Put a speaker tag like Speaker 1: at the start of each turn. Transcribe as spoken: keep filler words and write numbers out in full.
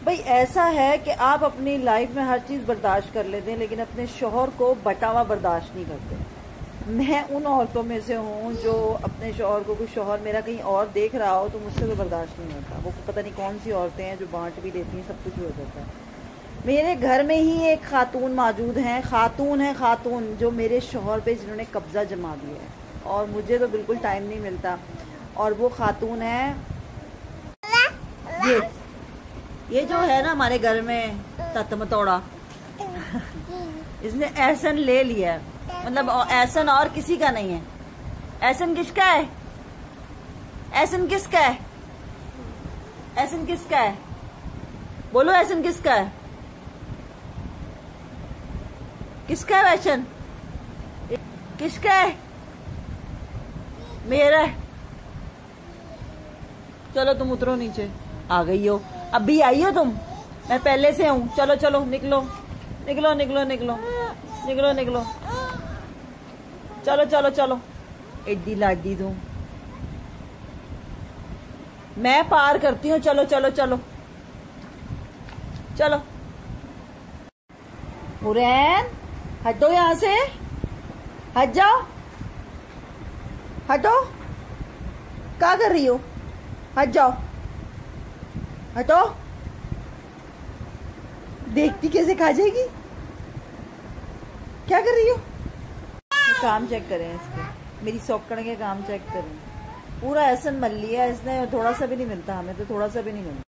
Speaker 1: भाई ऐसा है कि आप अपनी लाइफ में हर चीज बर्दाश्त कर लेते हैं, लेकिन अपने शोहर को बटावा बर्दाश्त नहीं करते। मैं उन औरतों में से हूँ जो अपने शोहर को, कोई शोहर मेरा कहीं और देख रहा हो तो मुझसे तो बर्दाश्त नहीं होता। वो पता नहीं कौन सी औरतें हैं जो बांट भी देती हैं, सब कुछ हो जाता है। मेरे घर में ही एक खातून मौजूद हैं, खातून है खातून, जो मेरे शोहर पे जिन्होंने कब्जा जमा दिया है, और मुझे तो बिल्कुल टाइम नहीं मिलता। और वो खातून है ये ये जो है ना हमारे घर में तत्मतोड़ा, इसने एहसन ले लिया है। मतलब एहसन और किसी का नहीं है। एहसन किसका है? एहसन किसका है? एहसन किसका है? बोलो, एहसन किसका है? किसका है एहसन? किसका है? मेरा है। चलो तुम उतरो नीचे। आ गई हो, अभी आई हो तुम? मैं पहले से हूँ। चलो चलो निकलो निकलो निकलो निकलो निकलो निकलो चलो चलो चलो। एड्डी लाडी तुम, मैं पार करती हूँ। चलो चलो चलो चलो। हुरैन हटो यहाँ से, हट जाओ, हटो। क्या कर रही हो? हट जाओ, हटो। देखती कैसे खा जाएगी? क्या कर रही हो? काम चेक करें इसके, मेरी सौकड़ के काम चेक करें। पूरा एहसन मल लिया इसने, थोड़ा सा भी नहीं मिलता हमें, तो थोड़ा सा भी नहीं मिलता।